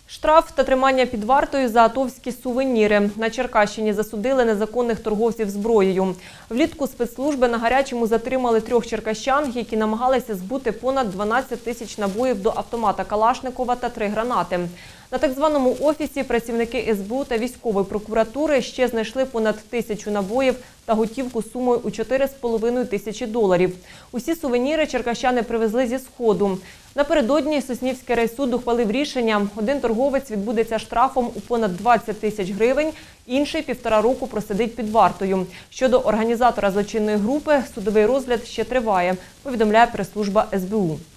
Штраф та тримання під вартою за атовські сувеніри. На Черкащині засудили незаконних торговців зброєю. Влітку спецслужби на гарячому затримали 3 черкащан, які намагалися збути понад 12 тисяч набоїв до автомата Калашникова та 3 гранати. На так званому офісі працівники СБУ та військової прокуратури ще знайшли понад 1000 набоїв та готівку сумою у 4,5 тисячі доларів. Усі сувеніри черкащани привезли зі Сходу. Напередодні Соснівський райсуд ухвалив рішення. Один торговець відбудеться штрафом у понад 20 тисяч гривень, інший 1,5 року просидить під вартою. Щодо організатора злочинної групи, судовий розгляд ще триває, повідомляє прес-служба СБУ.